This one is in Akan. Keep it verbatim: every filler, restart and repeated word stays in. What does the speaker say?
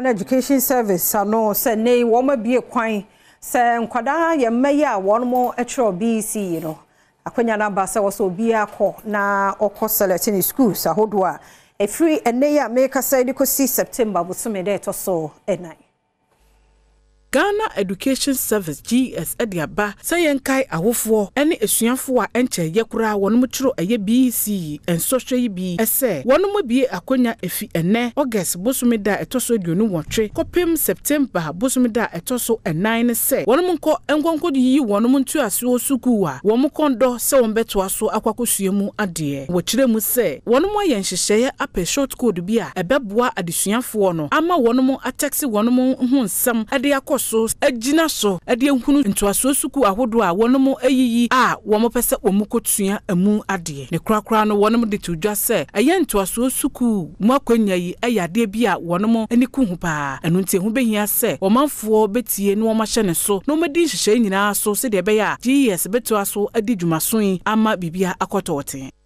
Ghana Education Service ano se nei wo ma bie kwan se nkwada ye mmaye a won mo etro B E C no akwanya na ba se wo so obi akọ na okọ selecting schools ahodo a efiri ene ya make say di ko si September bosome de to so enai Ghana Education Service G E S Ediaba sayenkai awofo ene esuafo a enche yekura wonum chiro eye B E C ensohwe yi bi ese wonum bie akonya efi ene August bosumida etoso aduonu wotwe kopem September bosumida etoso enan ne se wonum nko enkonko yi wonum ntu ase osuku a wom kondo se wombeto aso akwakosuemu ade wo kire mu se wonum aye nhyehyeye ape short code bi a ebeboa adesuafo no ama wonum ataxi wonum hu nsam ade akọ so agina so ade ehunu ntoaso suku ahodo a wonum ayiyi a womo pese omukotua amu ade ne krakra no wonum de tudwa se aye ntoaso suku mu akwanya yi ayade bi a wonum ani ku hu pa enu nte hu behia se womanfo betie no womahye ne so no medi nhyehyɛ nyina so se de be ya G E S beto aso adi dwumason ama bibia akotote